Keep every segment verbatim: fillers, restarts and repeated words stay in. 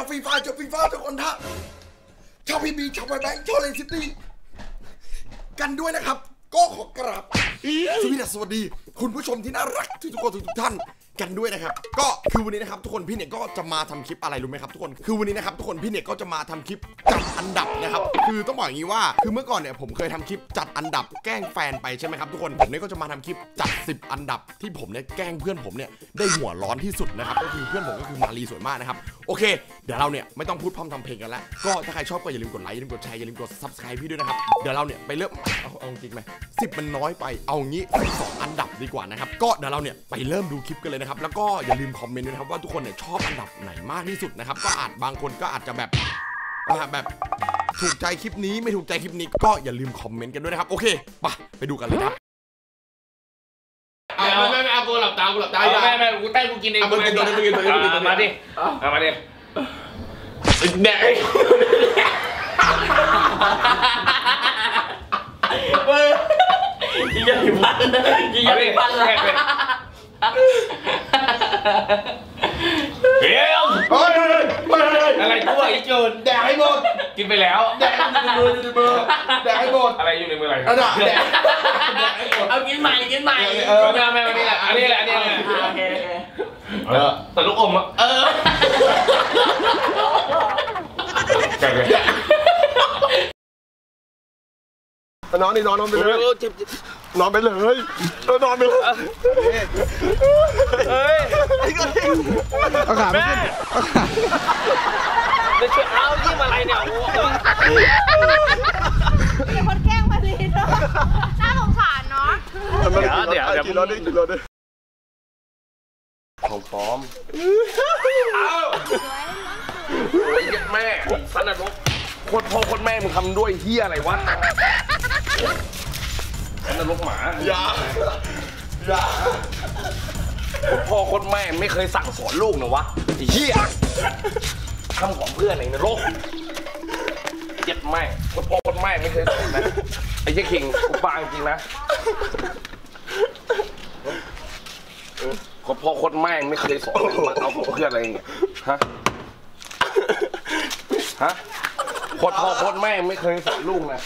ฟรีไฟจบฟรีไฟทุกคนท่าชาวพีบีชาวไบแบงค์ชาวเลนซิตี้กันด้วยนะครับก็ขอกราบสวัสดีสวัสดีคุณผู้ชมที่น่ารักทุกคนทุกท่านกันด้วยนะครับก็คือวันนี้นะครับทุกคนพี่เนี่ยก็จะมาทำคลิปอะไรรู้ไหมครับทุกคนคือวันนี้นะครับทุกคนพี่เนี่ยก็จะมาทำคลิปจัดอันดับนะครับคือต้องบอกอย่างนี้ว่าคือเมื่อก่อนเนี่ยผมเคยทำคลิปจัดอันดับแกล้งแฟนไปใช่ไหมครับทุกคนผมเนี่ยก็จะมาทำคลิปจัดสิบอันดับที่ผมเนี่ยแกล้งเพื่อนผมเนี่ยได้หัวร้อนที่สุดนะครับก็คือเพื่อนผมก็คือมารีสวยมากนะครับโอเคเดี๋ยวเราเนี่ยไม่ต้องพูดพร่ำทำเพลงกันแล้วก็ถ้าใครชอบก็อย่าลืมกดไลค์อย่าลืมกดแชร์อย่าลืมกด ซับสไครบ์ พี่ด้วยนะครับเดี๋ยวเราเนี่ยไปเริ่มเอาเอาจริงไหมสิบมันน้อยไปเอางี้สองอันดับดีกว่านะครับก็เดี๋ยวเราเนี่ยไปเริ่มดูคลิปกันเลยนะครับแล้วก็อย่าลืมคอมเมนต์ด้วยนะครับว่าทุกคนเนี่ยชอบอันดับไหนมากที่สุดนะครับก็อาจบางคนก็อาจจะแบบแบบถูกใจคลิปนี้ไม่ถูกใจคลิปนี้ก็อย่าลืมคอมเมนต์กันด้วยนะครับโอเคไปไปดูกันเลยครับไม่ไม่ไม่เอากูหลับตากูหลับตาไม่ไม่กูเต้นกูกินเองเอามากินตัวนี้ตัวนี้ตัวนี้ตัวนี้มาดิเอามาดิแดกเว้ยยิงยันฟันยิงยันฟันเลยเฮ้ยอะไรตัวไอ้โจรแดกให้หมดกินไปแล้วแดกในมือในมือแดกให้หมดอะไรอยู่ในมืออะไรเอาแดกแดกให้หมดเอากินใหม่กินใหม่เออไม่ไม่ไม่อันนี้แหละอันนี้แหละโอเคเออแต่ลูกอมอ่ะเออแกเลยนอนนี่นอนนอนไปเลยนอนไปเลยนอนไปเลยเฮ้ยเอาขาไม่ขึ้นเอาขาจะช่วยเอาที่อะไรเนี่ยโอ้โหเป็นคนแกล้งมาดีเนาะน่าสงสารเนาะเดี๋ยวเดี๋ยวเดี๋ยวรอดิรอดิของพร้อมเอาแม่สันนรกโคตรพ่อโคตรแม่มึงทำด้วยเฮียอะไรวะสันนรกหมาอย่าอย่าโคตรพ่อโคตรแม่ไม่เคยสั่งสอนลูกนะวะเฮียทำของเพื่อนไอ้นรกเจ็ดแม่โคตรพ่อโคตรแม่ไม่เคยสอนนะไอ้เจ๊คิงกูปาจริงนะโคตรพ่อโคตรแม่ไม่เคยสอนมันเอาของเพื่อนอะไรเงี้ยฮะฮะโคตรพ่อโคตรแม่ไม่เคยสอนลูกนะ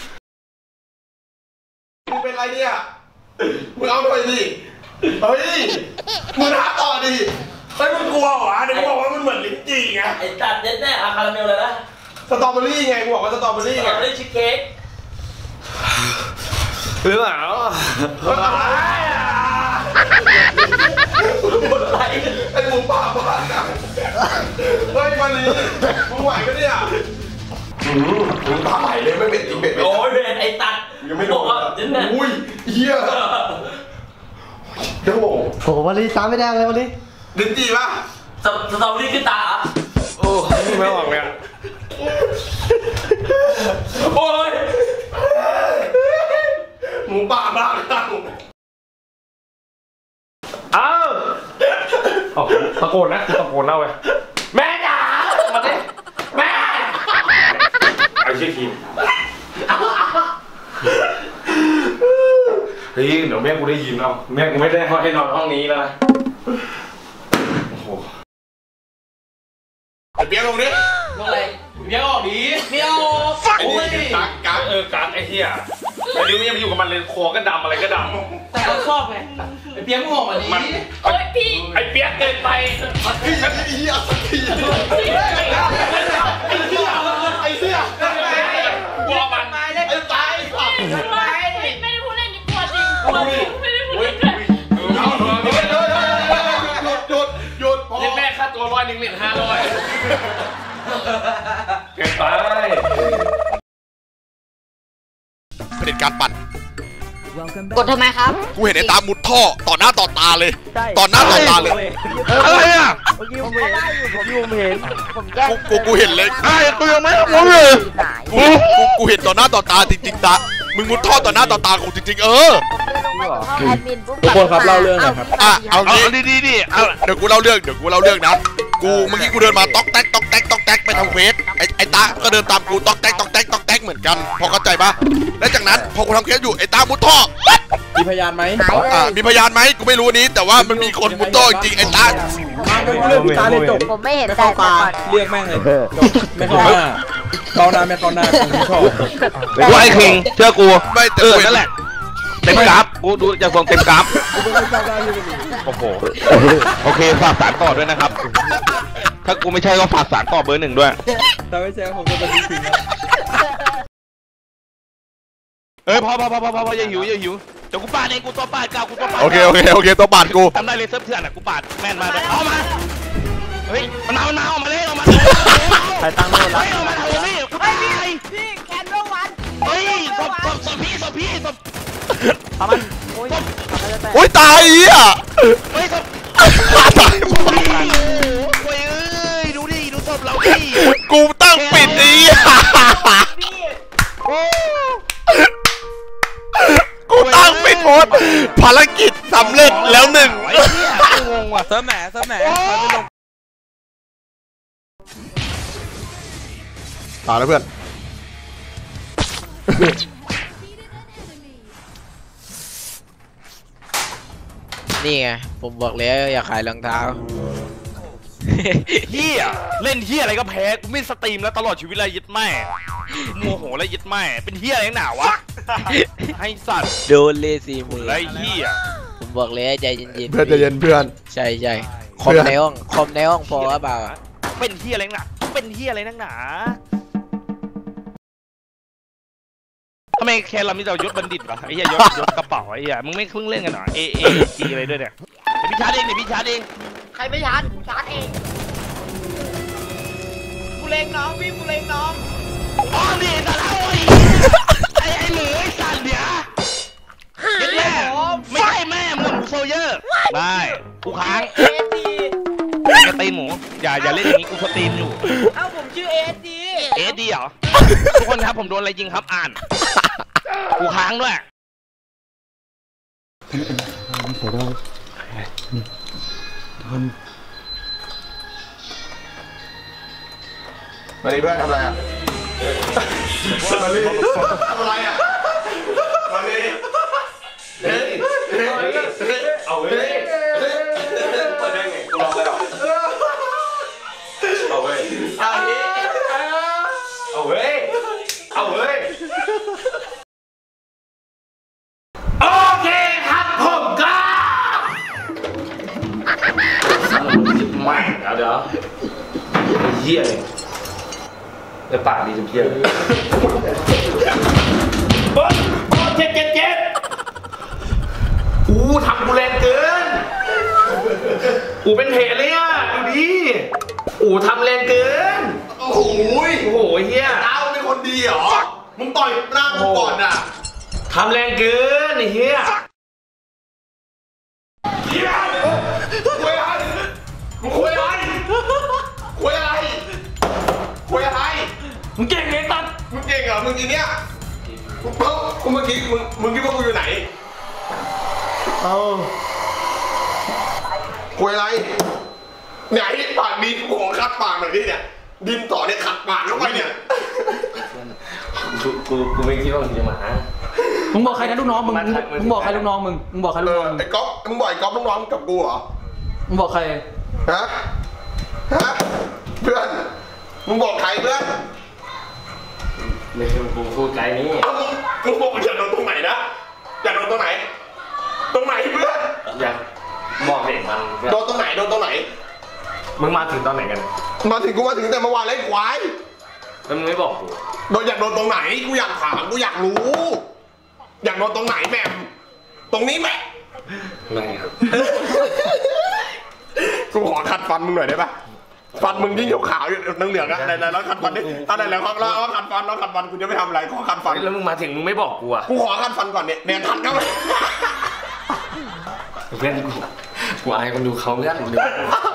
มึงเป็นไรเนี่ยมึงเอาหน่อยดิเฮ้ยมึงหาต่อดิไอ้มึงกลัวเหรอเดี๋ยวกูบอกว่ามันเหมือนลิ้นจี่ไงไอ้ตัดเด็ดแน่อะคาราเมลเลยนะสตรอเบอรี่ไงกูบอกว่าสตรอเบอรี่ไงสตรอเบอรี่ชีสเค้กหรือเปล่าอะไรอ่ะอะไรไอ้หมูป่าบ้าจังเฮ้ยมาลีมึงไหวปะเนี่ยมึงตาไหลเลยไม่เป็นจริงเป็นโอ้ยเบนไอ้ตัดยังไม่โดนอุ้ยเฮียเดี๋ยวโอ้โหวันนี้ตาไม่แดงเลยวันนี้ลิ้นจี่ป่ะสตรอเบอรี่ขึ้นตาโอ้ไม่ออกเลยโอ้ยหมูป่าบ้าจังอ้าวตะโกนนะตะโกนเล่าไปแม่จ๋ามาดิแม่ไอ้เชี่ยคิมเฮ้ยเดี๋ยวแม่กูได้ยินเอาแม่กูไม่ได้ให้นอนห้องนี้นะโอ้โหเบี้ยลงดิลงอะไรเบี้ยออกดีเบี้ยออกไอ้นี่กักกักเออกักไอ้เหี้ยไอ้นี่ไม่ยังไปอยู่กับมันเลยคอก็ดำอะไรก็ดำแต่เราชอบไงไอ้เปี๊ยกมึงออกมาดีโอ้ยพี่ไอ้เปี๊ยกเกินไปไอ้เหี้ยไอ้เหี้ยไอ้เหี้ยไอ้เหี้ยกลัวมันไอ้ตายไม่ได้พูดเล่นนี่กลัวจริงกลัวจริงไม่ได้พูดเล่นหยุดหยุดหยุดพอแม่ค่าตัวร้อยหนึ่งเหรียญห้าร้อยเกินไปเผด็จการปั่นกดทำไมครับกูเห็นไอ้ตามุดท่อต่อหน้าต่อตาเลยต่อหน้าต่อตาเลยอะไรอ่ะเมื่อกี้ผมเห็นผมอยู่ผมเห็นกูกูเห็นเลยไอ้กูยังไม่รู้เลยกูกูกูเห็นต่อหน้าต่อตาจริงๆตามึงมุดท่อต่อหน้าต่อตากูจริงๆเออทุกคนครับเล่าเรื่องหน่อยครับอ่ะเอางี้ดีดีดีเอาเดี๋ยวกูเล่าเรื่องเดี๋ยวกูเล่าเรื่องนะกูกูเมื่อกี้กูเดินมาต๊อกแต๊กต๊อกแต๊กต๊อกแต๊กไปทำเควสไอ้ไอ้ตาก็เดินตามกูต๊อกแต๊กต๊อกแต๊กต๊อกแต๊กเหมือนกันพอเข้าใจปะแล้วจากนั้นพอกูทำเควสอยู่ไอ้ตามุดท่อมีพยานไหมอ่ามีพยานไหมกูไม่รู้นี้แต่ว่ามันมีคนมุดท่อจริงไอ้ตามาไปกูเรื่องพี่ตาเลยจบผมไม่เห็นแต่ก่อนเรียกแม่งเลยไม่เข้าหน้าเข้าหน้าไม่เข้าหน้าผมชอบกูไอ้คิงเชื่อกูไม่เออนั่นแหละเต็มกราฟกูดูจากทรงเต็มกราฟกูไม่เข้าหน้าที่เป็นโอ้โหโอเคฝากสารต่อด้วยนะครับ ถ้ากูไม่ใช่ก็ฝากสารต่อเบอร์หนึ่งด้วยแต่ไม่ใช่ผมจะเป็นจริงนะเอ้ยพอพอพอพอพออย่าหิวอย่าหิวเดี๋ยวกูปาดเองกูตัวปาดกาวกูตัวปาดโอเคโอเคโอเคตัวปาดกูทำได้เลยเซิร์ฟเถื่อนอ่ะกูปาดแม่นมาเลยเอามาเฮ้ยมันเอามันเอามาเลยเอามาใครตั้งโน่นเฮ้ละยเอามาเอาพี่กูตายพี่แคนโดวันเฮ้ยศพศพศพพี่ศพพี่ศพทำมันโอ้ยทำมันจะแตกโอ้ยตายอ่ะเฮ้ยศพตายโอ้ยเอ้ยดูดิดูศพเราดิกูตั้งปิดไอ้กูตั้งปิดโพสภารกิจสำเร็จแล้วหนึ่งไอ้เหี้ยกูงงว่ะเซิร์ฟแหมเซิร์ฟแหมมันไม่ลงตายแล้วเพื่อนนี่ไงผมบอกแล้วอย่าขายรองเท้าเหี้ยเล่นเหี้ยอะไรก็แพ้กูไม่สตรีมแล้วตลอดชีวิตเลยยึดแม่โมโหแล้วยึดแม่เป็นเหี้ยอะไรหนาวะให้สัตว์โดนเลยสี่หมื่นไรเหี้ยผมบอกแล้วใจเย็นๆเพื่อนใจเย็นเพื่อนใช่ใช่คอมในห้องคอมในห้องพอหรือเปล่าเป็นเหี้ยอะไรหนาเป็นเหี้ยอะไรนักหนาทำไมแค่เรามีแต่ยศบัณฑิตวะไอ้เหี้ยยศยศกระเป๋าไอ้เหี้ยมึงไม่เพิ่งเล่นกันเหรอเอเอจีอะไรด้วยเนี่ยเดี๋ยวพี่ชาร์จเองเดี๋ยวพี่ชาร์จเองใครไม่ชาร์จกูชาร์จเองกูเล็งน้องพี่กูเล็งน้องอ๋อนี่แต่ละโอ้ยไอ้ไอ้หมูไอ้สัตว์เดี๋ยวเดี๋ยวแม่ไม่ใช่แม่มึงหมูโซเยอร์ได้กูค้างเอสดีกระตีนหมูอย่าอย่าเล่นอย่างนี้กูสตรีมอยู่เอ้าผมชื่อเอสดีเอสดีเหรอทุกคนครับผมโดนอะไรยิงครับอ่านกูค้างด้วยมาดิเพื่อนทำอะไรอ่ะมาดิทำอะไรอ่ะมาดิเฮ้ยเอาเฮ้ยเปิดได้ไงกูลองเลยหรอเอาเฮ้ยเอาเฮ้ยเอาเฮ้ยเอาเฮ้ยโอเคครับผมก็ไม่เดี๋ยวเหี้ยเลยในปากดีจะเพี้ยนบอลบอลเจ็ดเจ็ดเจ็ดอู้ทำกูแรงเกินอูเป็นเพลเลยอ่ะดูดิอูทำแรงเกินโอ้โหโอ้โหเฮียดาวเป็นคนดีเหรอมึงต่อยหน้ากูก่อนอ่ะทำแรงเกินไอ้เฮียเฮียคุยอะไรมึงคุยอะไรคุยอะไรคุยอะไรมึงเก่งไงตัดมึงเก่งเหรอมึงอีเนี้ยมึงเพิ่งกูเมื่อกี้มึงมึงคิดว่ากูอยู่ไหนเอาคุยอะไรไหนปากดีกูขอคัดปากหน่อยดิเนี่ยดินต่อเนี่ยขัดปากเข้าไปเนี่ยกูกูกูไม่คิดว่ามึงจะมามึงบอกใครนะลูกน้องมึงมึงบอกใครลูกน้องมึงมึงบอกใครลูเอกน้อองมึงไอ้ก๊อฟมึงบอกไอ้ก๊อฟลูกน้องกับกูเหรอมึงบอกใครฮะฮะเพื่อนมึงบอกใครเพื่อนไม่ใช่กูพูดไกลนี้เอามึงมึงบอกอยากโดนตรงไหนนะอยากโดนตรงไหนตรงไหนเพื่อนอยากบอกเด็กมันโดนตรงไหนโดนตรงไหนมึงมาถึงตอนไหนกันมาถึงกูมาถึงแต่เมื่อวานไล่ควายแล้วมึงไม่บอกกูโดนอยากโดนตรงไหนกูอยากถามกูอยากรู้ อยากโดนตรงไหนแม่มตรงนี้แม่ไม่ครับกูขอขัดฟันมึงหน่อยได้ปะฟันมึงยิ่งขาวๆอยู่นั่งเหลืองอะไหนๆแล้วขัดฟันดิอะไรแล้วครับแล้วขัดฟันแล้วขัดฟันกูจะไม่ทำอะไรขอขัดฟันแล้วมึงมาถึงมึงไม่บอกกูอ่ะกูขอขัดฟันก่อนเนี่ยเนี่ยขัดเข้าไปเพื่อนกูกูอายคนดูเขาเพื่อนดู